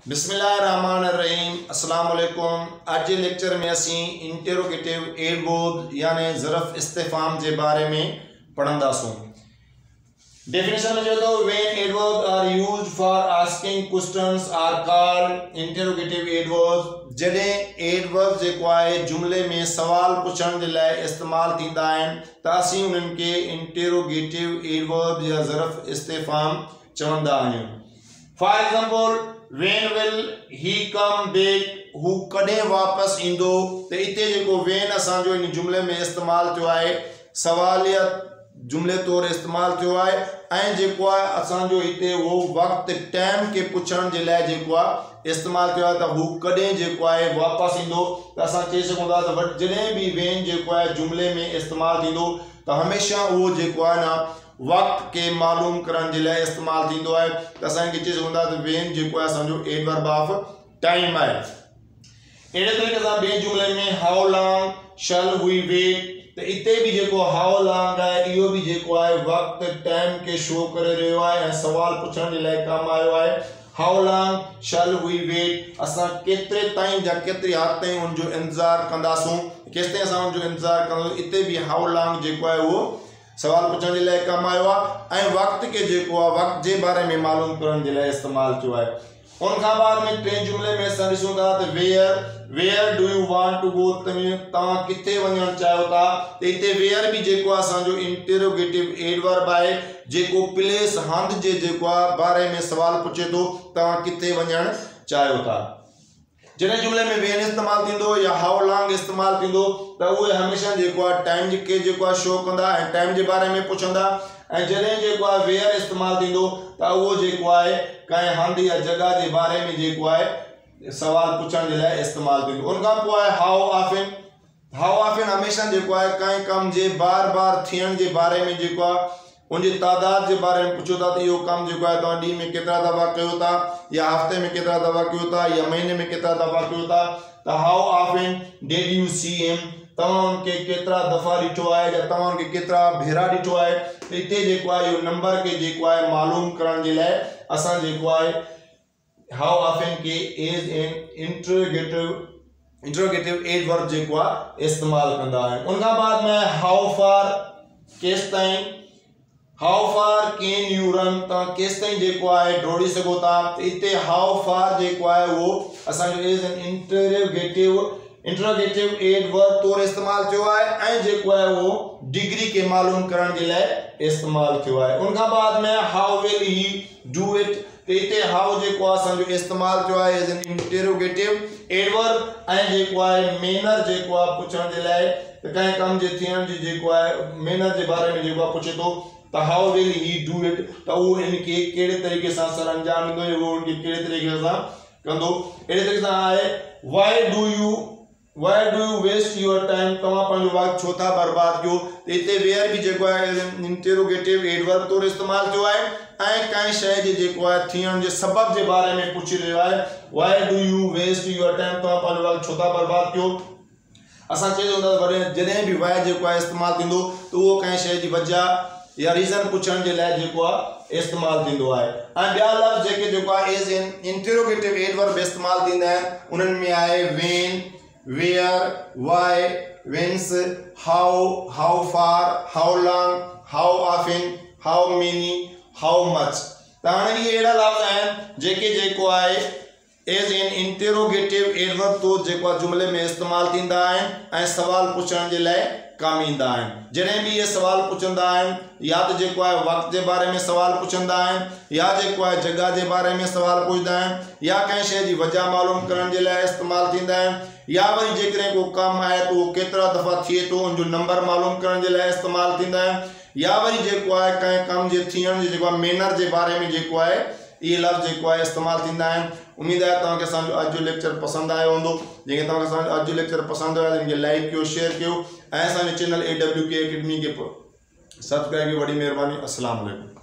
बिस्मिल्लाहिर्रहमानिर्रहीम अस्सलाम वालेकुम। आज के लेक्चर में असी इंटेरोगेटिव एडवर्ब यानी ज़रफ़ इस्तिफ़ाम के बारे में पढ़ंदासूं। डेफिनेशन में जो तो when adverbs are used for asking questions are called interrogative adverbs. जडे एडवर्ब जो है जुमले में सवाल पूछण के लिए इस्तेमाल थींदा आहिनि त असी उन्हनि के इंटेरोगेटिव एडवर्ब या ज़रफ़ इस्तिफ़ाम चवंदा आहियूं। For example when will he come back, हू कॾहिं वापस इंदो। तो इते जो when असो इन जुमले में इस्तेमाल थो है सवालिया जुमले तौर इस्तेमाल थो है ऐं जो असो इते वो वक्त टाइम के पुछण के लिए जो इस्तेमाल थो है हू कॾहिं जो है वापस इंदो। तो अस चई सघूं था जॾहिं भी when जो है जुमले में इस्तेमाल थींदो तो हमेशा वो जो है ना वक्त के मालूम करण के लिए इस्तेमाल थींदो है। तो असांखे चई सघूं था त वेन जो है असो एडवर्ब ऑफ टाइम है। अड़े तरीक़े से बे जुमले में how long shall we wait. तो इते भी जो हाउ लॉन्ग है यो भी जो है वक्त टाइम के शो करे रह्यो है सवाल पूछण के लिए कम आयो है। How long shall we wait असां केतरे ताईं या केतरी हद ताईं उन जो इंतजार कंदासूं केस ताईं असां उन जो इंतजार कंदासूं। इते भी हाउ लॉन्ग जो है वो सवाल पूछण के लिए कम आयो है वक्त के जो वक्त के बारे में मालूम करने के लिए इस्तेमाल थो है। उन बाद में टे जुमले में असां ॾिसूं था त where do you want to go तव्हां किथे वञण चाहियो था। इते वेयर भी जो असो इंटेरोगेटिव एडवर्ब है जो प्लेस हंध के जो बारे में सवाल पूछे तो तव्हां किथे वञण चाहियो था। जैसे जुमले में वेन इस्तेमाल थींदो या हाउ लॉन्ग इस्तेमाल थींदो तो वो हमेशा जो टाइम के जो शो कंदा टाइम के बारे में पुछंदा जैसे जो वेयर इस्तेमाल थींदो तो वो जो है कहीं हंध या जगह के बारे में जो है सवाल पूछण के लिए इस्तेमाल थींदो। उनका पोइ हाउ ऑफन हमेशा जो है कहीं कम के बार बार थियण के बारे में जो उनकी तादाद के बारे में पूछो था तो यो कम जो है तुम डी में केतरा दफ़ा कयो था या हफ्ते में केतरा दफ़ा कयो था या महीने में केतरा दफ़ा कयो था। तो how often did you see him तव्हां उनके केतरा दफ़ा ॾिठो है या तव्हां उनके केतरा भेरा ॾिठो है। इते जो है यो नंबर के जो है मालूम करण के लिए असां जो है हाउ ऑफन के एज एन इंटरोगेटिव एडवर्ब जो इस्तेमाल कंदा आहिनि। उनका बाद में हाउ फार केस ताईं how far can you run केस ताईं जो है दौड़ी सको था। इते हाउ फार जो है वो असो एज एन इंटरोगेटिव एडवर्ब तौर इस्तेमाल थो है जो है वो डिग्री के मालूम करण के लिए इस्तेमाल थो है। उनका बाद में हाउ विल ही डू इट। इते हाउ जो असो इस्तेमाल थो है एज एन इंटेरोगेटिव एडवर्ब जो है मैनर जो पुछण के लिए कहीं कम जे थियण जी जो है मैनर के बारे में जो पूछे तो हाउ विल ही डू इट तो वो इनके केड़े तरीके से सर अंजाम दो वो उनके केड़े तरीके से कंदो। एड़े तरीके से है why do you waste your time तवा पंजो वक्त छो था बर्बाद कयो। इते वेयर भी जो है इंटेरोगेटिव एडवर्ब तौर इस्तेमाल थो है कई शय जो है थियण जे सबब के बारे में पूछी रह्यो है। Why do you waste your time तवा पंजो वक्त छो था बर्बाद कयो। असां चई सघूं जॾहिं भी वाई जो है इस्तेमाल थींदो तो वो कई शय की वजह या रीजन पूछण के लिए जो इस्तेमाल थींदो है। ॿिया लफ़्ज़ जो एज एन इंटेरोगेटिव एडवर्ब इस्तेमाल थींदा आहिनि उन्हनि में आहे when where why whence how far how long how often how many how much. तो हाँ ये अड़ा लफ़्ज़ आहिनि जो है एज एन इंटेरोगेटिव एडवर्ब तो जो जुमले में इस्तेमाल थींदा आहिनि सवाल पूछण के लिए कम ईंदा आहिनि। जॾहिं भी ये सवाल पुछंदा आहिनि या तो जो है वक्त के बारे में सवाल पुछंदा आहिनि या जो है जगह के बारे में सवाल पुछंदा आहिनि या कई शय की वजह मालूम करण के लिए इस्तेमाल थींदा आहिनि या वरी जेकॾहिं को कम है तो वो केतरा दफ़ा थिए तो उन जो नंबर मालूम करण के लिए इस्तेमाल थींदा आहिनि या वरी जो है कई कम जे थियण जो मैनर के बारे में जो है ये लफ़्ज़ जो है इस्तेमाल थींदा आहिनि। उम्मीद है तव्हांखे असांजो अॼु जो लेक्चर पसंद आयो हूंदो। जेके तव्हांखे असांजो अॼु जो लेक्चर पसंद आयो इनके लाइक कयो शेयर कयो असांजे चैनल AWK एकेडमी के सब्सक्राइब कयो। वॾी महिरबानी। अस्सलाम वालेकुम।